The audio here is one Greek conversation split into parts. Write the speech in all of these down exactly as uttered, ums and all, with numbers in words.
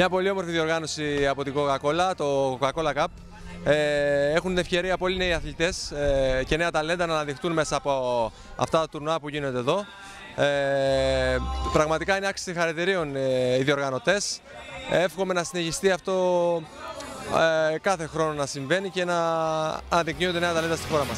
Μια πολύ όμορφη διοργάνωση από την Coca-Cola, το Coca-Cola Cup. Ε, έχουν την ευκαιρία πολλοί νέοι αθλητές ε, και νέα ταλέντα να αναδειχτούν μέσα από αυτά τα τουρνουά που γίνονται εδώ. Ε, πραγματικά είναι άξιοι συγχαρητηρίων ε, οι διοργανωτές. Εύχομαι να συνεχιστεί αυτό ε, κάθε χρόνο να συμβαίνει και να αναδεικνύονται νέα ταλέντα στη χώρα μας.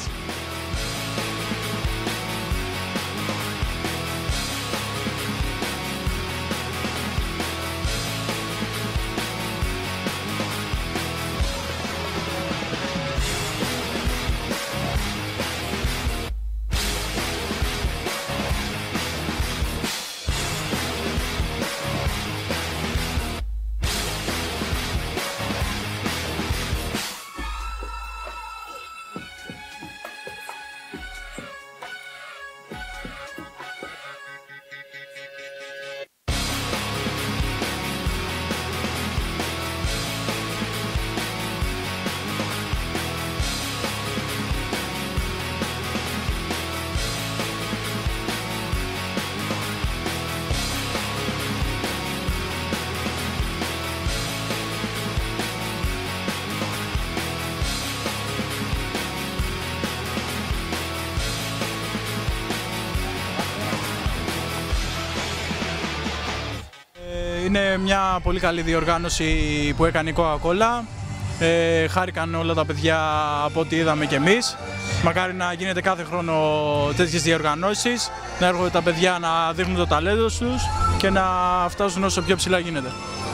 Είναι μια πολύ καλή διοργάνωση που έκανε η Coca-Cola. Ε, χάρηκαν όλα τα παιδιά από ό,τι είδαμε κι εμείς. Μακάρι να γίνεται κάθε χρόνο τέτοιες διοργανώσεις, να έρχονται τα παιδιά να δείχνουν το ταλέντο τους και να φτάσουν όσο πιο ψηλά γίνεται.